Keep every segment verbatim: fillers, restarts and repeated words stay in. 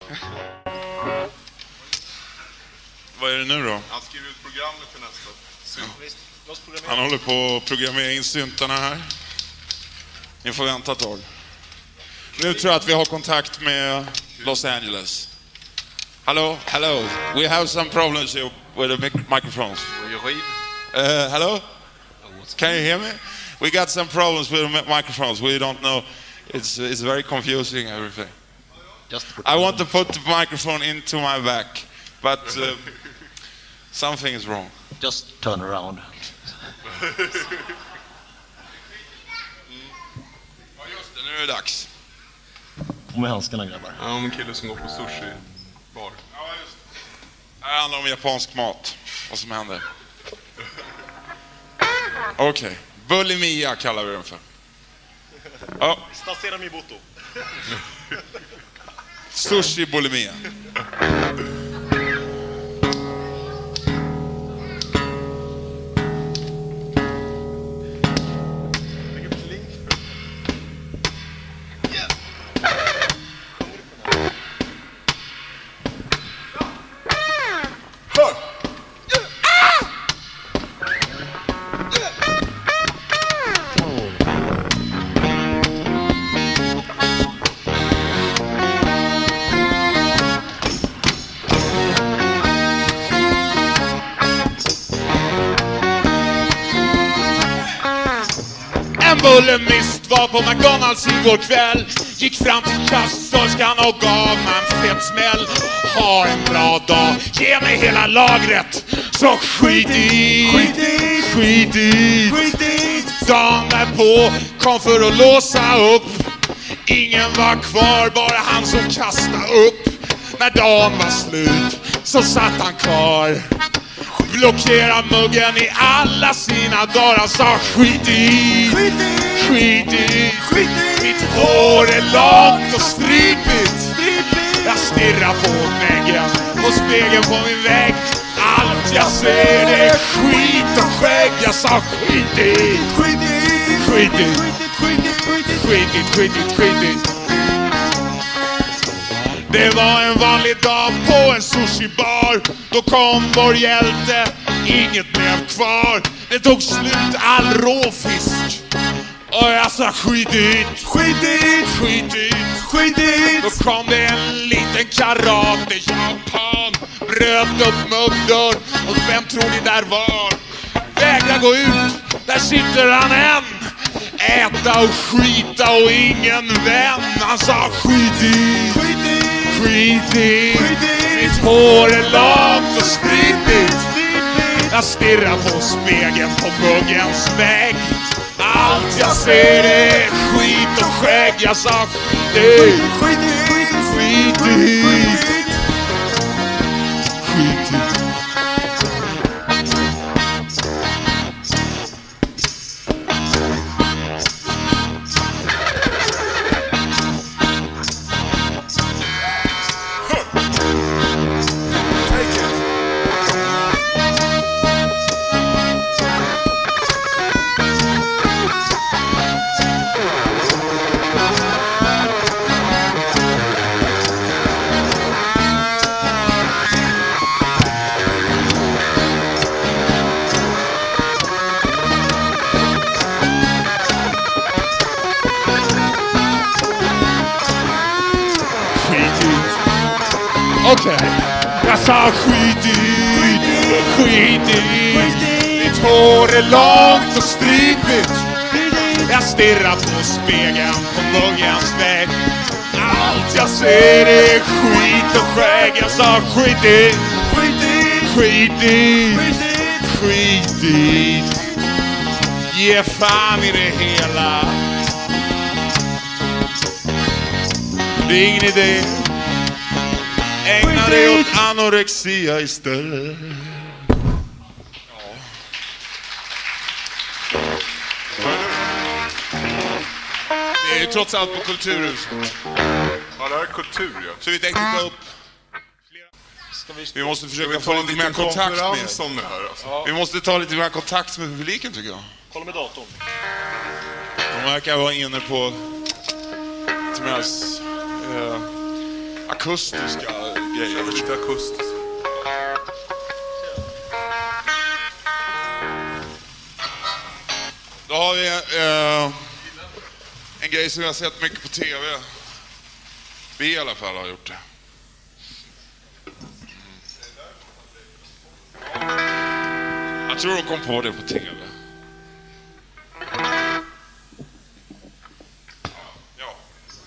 Vad är det nu då? Han skriver ut programmet till nästa. Ja. Han håller på att programmera in syntarna här. Ni får vänta ett tag. Nu tror jag att vi har kontakt med Los Angeles. Hello, hello. We have some problems here with the mic- microphones. Uh, hello? Can you hear me? We got some problems with the mi- microphones. We don't know. It's it's very confusing, everything. Just I want to put the microphone into my back, but uh, something is wrong. Just turn around. Ja, just det. Nu är det dags. På med handskarna, grabbar. Ja, om en kille som går på sushi bar. Ja, just det. Det här handlar om japansk mat. Vad som händer. Okej. Okay. Bulimia kallar vi den för. Ja. Stasera mi boto. Sushi bulimia. Bullemist var på McDonalds igår kväll. Gick fram till kassörskan och gav mig en fet smäll. Ha en bra dag, ge mig hela lagret. Så skit i, skit i, skit i, skit i. Dagen därpå kom för att låsa upp. Ingen var kvar, bara han som kastade upp. När dagen var slut så satt han kvar. Blockera muggen i alla sina dagar. Han sa skit i, skit i, skit i, skit i. Mitt hår är långt och stripigt. Jag stirrar på väggen och spegeln på min vägg. Allt jag ser är skit och skägg. Jag sa skit i, skit i, skit i, skit i, skit i, skit i, skit i. Det var en vanlig dag på en sushibar. Då kom vår hjälte, inget blev kvar. Det tog slut all råfisk. Och jag sa skit dit, skit dit, skit dit, skit dit. Då kom det en liten karate japan. Bröt upp mugdörr. Och vem tror ni där var? Vägra gå ut, där sitter han än. Äta och skita och ingen vän. Han sa skit dit, skit dit, skit dit. Mitt hår är långt och stripigt. Jag stirrar på spegeln på muggens vägg. Allt jag ser är skit och skägg. Jag sa skit dit, skit dit, skit dit, skit dit. Okej, okay. Jag sa skit i, skit i. Mitt hår är långt och stripigt. Jag stirrar på spegeln på muggens vägg. Allt jag ser är skit och skägg. Jag sa skit i, skit i, skit i, skit i. Ge fan i det hela. Det är ingen idé. Ägna dig åt anorexia istället. Ja. Det är ju trots allt på Kulturhuset. Ja, det här är kultur, ja. Så vi tänkte ta upp flera. Vi måste försöka få lite mer kontakt med om det här, alltså. Ja. Vi måste ta lite mer kontakt med publiken, tycker jag. Kolla med datorn. De verkar vara inne på Tomas, eh, akustiska grejer. Lite akustiskt. Då har vi eh, en grej som jag har sett mycket på tv. Vi i alla fall har gjort det. Jag tror de kom på det på tv. Ja.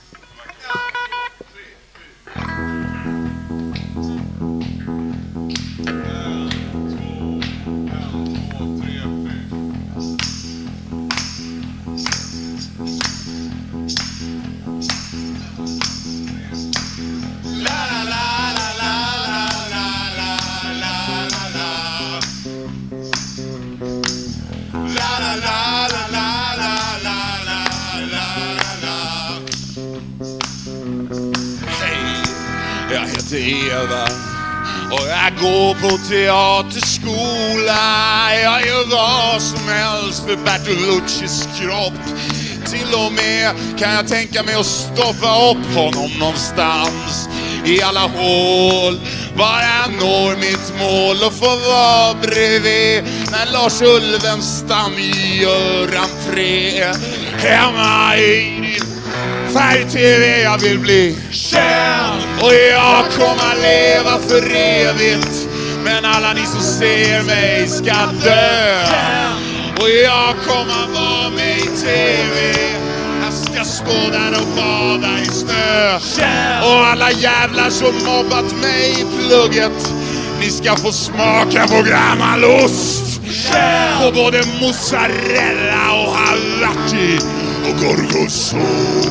Jag heter Eva och jag går på teaterskola. Jag gör vad som helst för Bertoluccis kropp. Till och med kan jag tänka mig att stoppa upp honom någonstans i alla hål. Bara jag når mitt mål och får vara bredvid när Lars Ulvenstam gör entré. Hemma i din färg-tv jag vill bli känd och jag kommer leva för evigt. Men alla ni som ser mig ska dö och jag kommer vara med i tv. Jag ska stå där och bada i snö. Och alla jävlar som mobbat mig i plugget, ni ska få smaka på gammal ost. På både mozzarella och havarti och gorgonzola.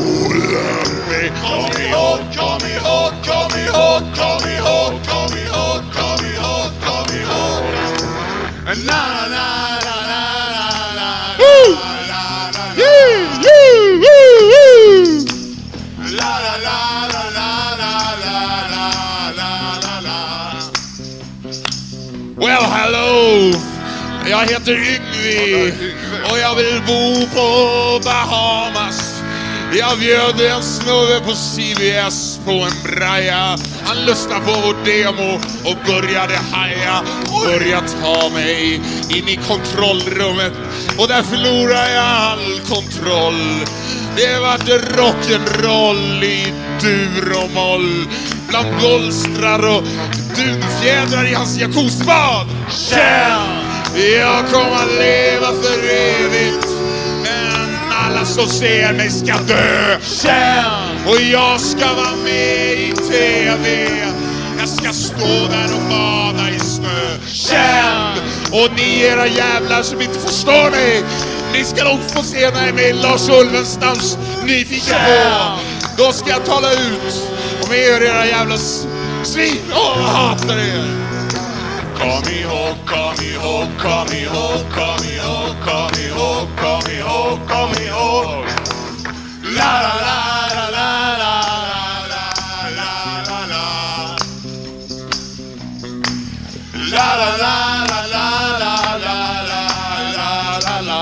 Kom ihåg, kom ihåg, kom ihåg, kom ihåg, kom ihåg, kom ihåg, kom ihåg. Na na na na na na. Woo! Yeah, yeah, woo, woo. La la la la la la la la la la. Well, hello. Jag heter Yngvi och jag vill bo på Bahamas. Jag bjöd en snubbe på C B S på en braja. Han lyssnade på vår demo och började haja. Började ta mig in i kontrollrummet och där förlorade jag all kontroll. Det var rock'n'roll i dur och moll. Bland bolstrar och dunfjädrar i hans jacuzzibad. Jag kommer att leva för evigt, men alla som ser mig ska dö. Och jag ska vara med i tv. Jag ska stå där och bada i snö. Och ni era jävlar som inte förstår mig, ni ska nog få se mig med Lars Ulvenstams nyfiken på. Då ska jag tala ut om er era jävla svin. Åh, jag hatar er. Kom ihåg, kom ihåg, kom ihåg, kom ihåg, kom ihåg, kom ihåg, kom ihåg. La la la la la la la la la la. La la la la la la la la la la.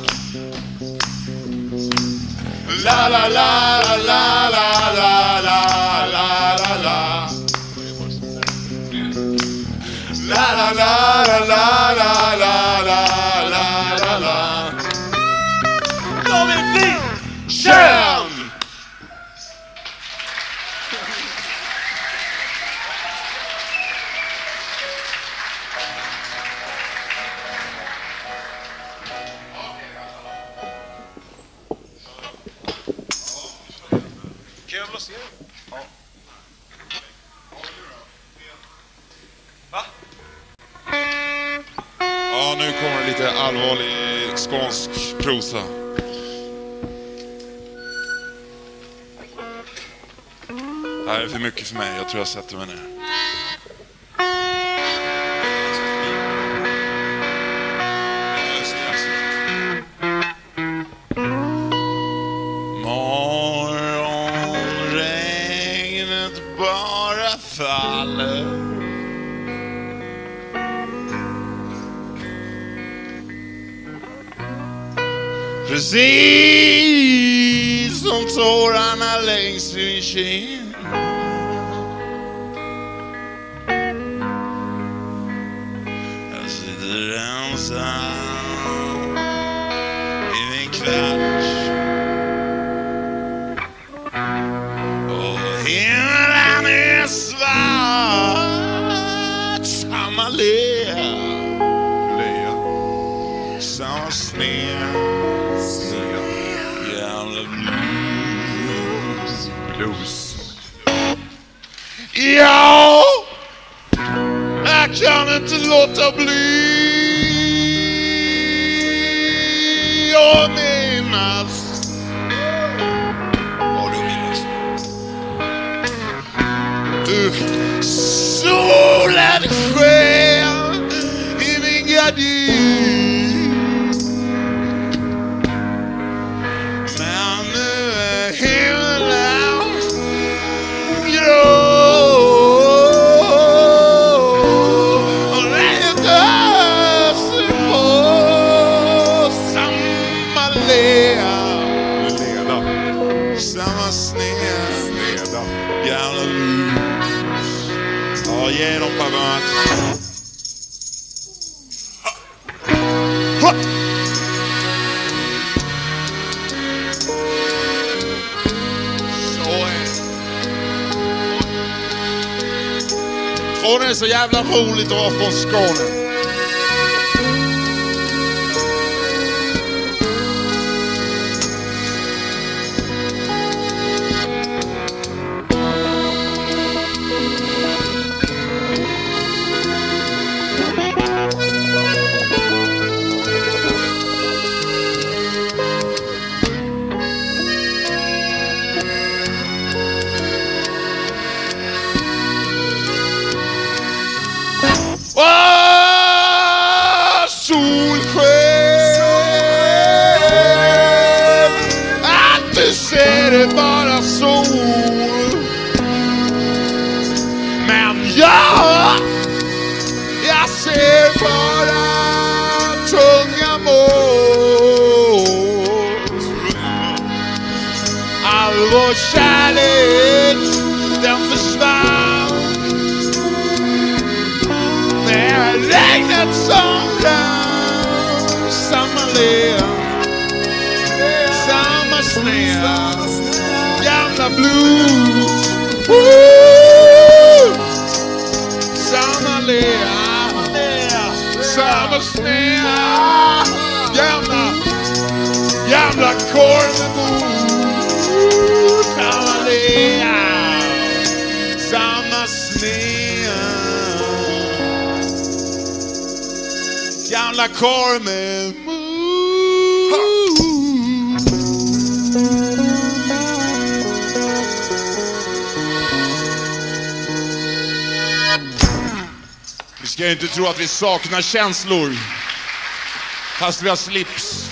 La la la la la la la la la la. La la la la la la la la la la. Jag vill bli känd! Kul att se. Ja, nu kommer lite allvarlig skånsk prosa. Det här är för mycket för mig, jag tror jag sätter mig ner. Morgonregnet bara faller. Precis som tårarna längs min kind. Ja, jag kan inte låta bli att minnas. Vad du minnas? Du, solen sken i min gardin. Men nu är himlen grå. Och regnet öser på samma lea. Leda. Samma sned. Leda. Gamla lus. Ja, ge dem på mat. Så är det. Tror det är så jävla roligt att vara från Skåne. Åh, solsken, att du ser det bara sol. Men jag, jag ser bara tunga mål. All vår kärlek, den försvann. När regnet som rann. Samma lea, samma snea. Gamla blues. Woo! Samma lea, samma snea. Gamla, gamla korvebord. Samma lea, samma snea. Gamla kormen. Vi ska inte tro att vi saknar känslor, fast vi har slips.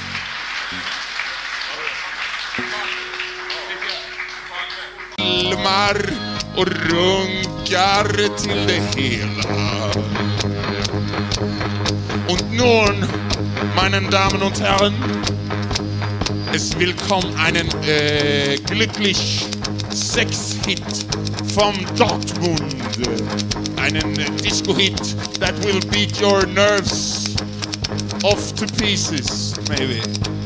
Filmar och runkar till det hela. Und nun, meinen Damen und Herren, es willkommen einen äh, glücklich Sex-Hit vom Dortmund. Einen äh, Disco-Hit that will beat your nerves off to pieces, maybe.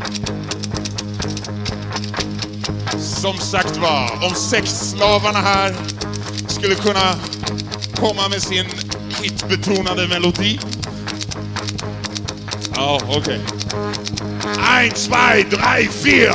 Som sagt var, om sexslavarna här skulle kunna komma med sin hitbetonade melodi. Ja, okej. Okay. Ein, zwei, drei, vier.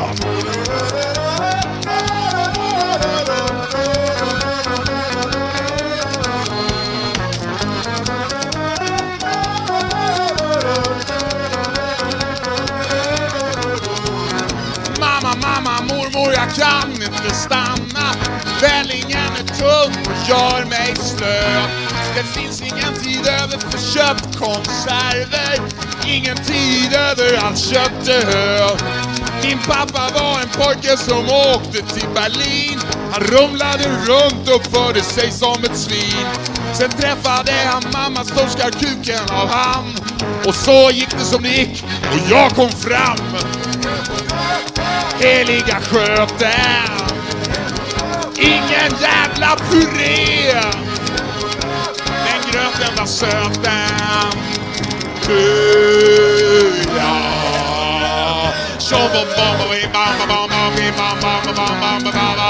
Mamma, mamma, mormor, jag kan inte stanna. Vällingen är tung och gör mig slö. Det finns ingen tid över för köpkonserver. Ingen tid över allt köpte. Min pappa var en pojke som åkte till Berlin. Han rumlade runt och förde sig som ett svin. Sen träffade han mamma, storskar kuken av han. Och så gick det som det gick och jag kom fram. Heliga sköten. Ingen jävla puré. Den gröten var söten. Ja. Som bom bom vi mamma mamma vi mamma mamma mamma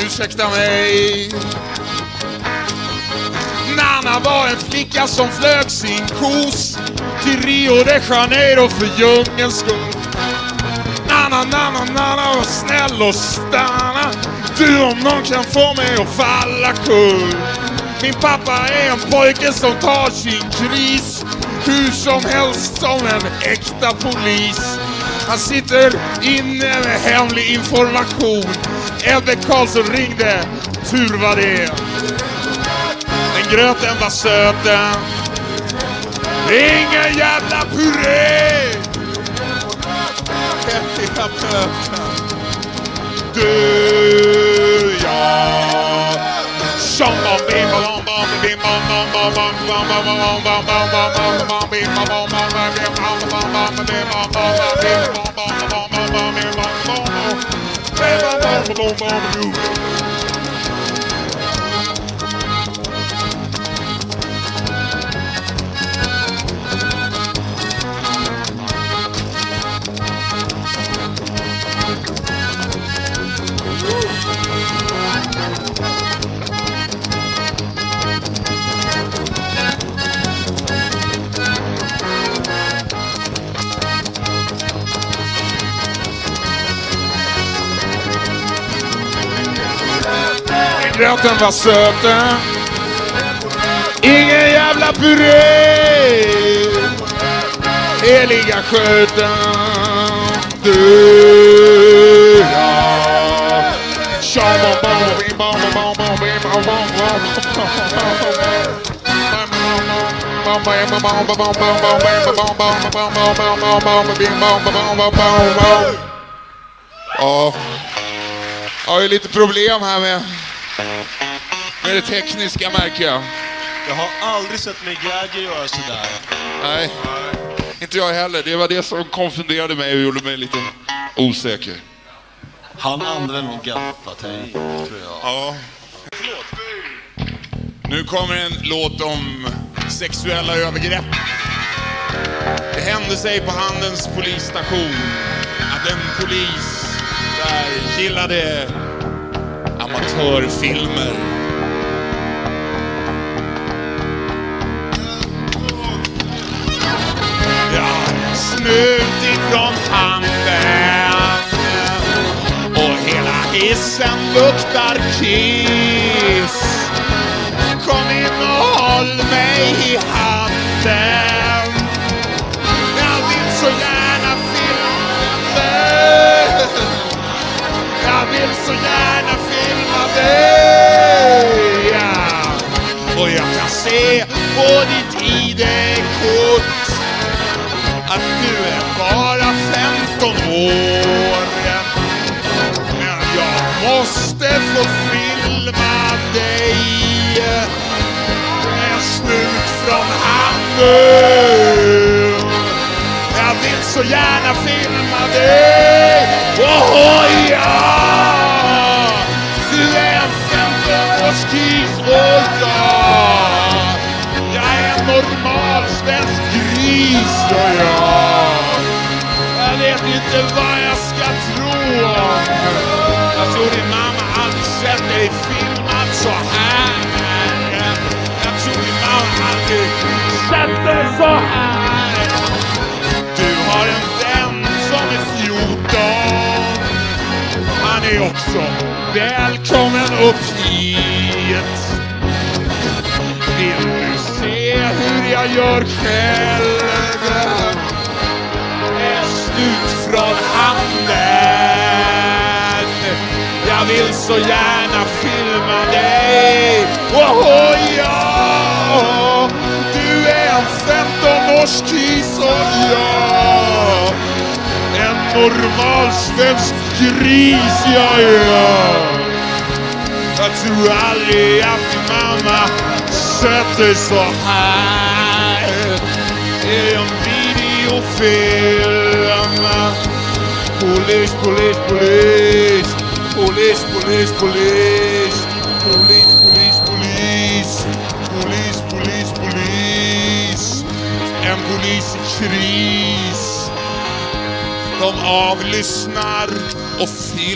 ursäkta mig. Nana var en flicka som flög sin kos till Rio de Janeiro för djungelns skull. Nana, Nana, Nana var snäll och stanna. Du om någon kan få mig att falla kull. Min pappa är en pojke som tar sin kris hur som helst som en äkta polis. Han sitter inne med hemlig information. Ebbe Karlsson ringde, tur var det. Den gröten var söten, ingen jävla puré. Häftiga möten. Du, ja. Som bom bim bom bom bim bom bom bom bom bom bom bom bom bom bom bim bom bom bom bim bom bom bom bim bom bom bom bim bom bom bom bom bim bom bom bom bom bom bom. Gröten var söten, ingen jävla puré. Heliga sköten, du, ja. Tjama, bam, bim, bam, bam, bam, bim, bam, bam, bam. Ja, jag har ju lite problem här med med det tekniska, märker jag. Jag har aldrig sett mig Gagge göra sådär. Nej, inte jag heller. Det var det som konfunderade mig och gjorde mig lite osäker. Han använder nog gaffatejp, tror jag. Ja. Nu kommer en låt om sexuella övergrepp. Det hände sig på Handens polisstation att en polis där gillade amatörfilmer. Ja, snut ifrån handen och hela hissen luktar kiss. Kom in och håll mig i handen. Jag vill så gärna filma dig. Jag vill så gärna filma dig. Ja. Och jag kan se på ditt I D-kort att du är bara femton år. Men jag måste få filma dig med snut från handen. Jag vill så gärna filma dig. Oh ja! Du är en femton-årskis och jag Jag är en normal svensk gris och jag Jag vet inte vad jag ska tro om. Jag tror din mamma aldrig sett dig filmad så här. Jag tror din mamma aldrig sett dig så här. Du har en vän som är fjorton. Han är också välkommen upp hit. Vill du se hur jag gör själv? Är slut från handen. Jag vill så gärna filma dig. Oh ja, du är en femton-årskis och jag en normal svensk gris, ja, ja. Jag tror aldrig att din mamma sätter så här i en videofilm. Polis, polis, polis. Polis, polis, polis. Polis, polis, polis. Polis, polis, polis. En polis i kris. De avlyssnar och filmar.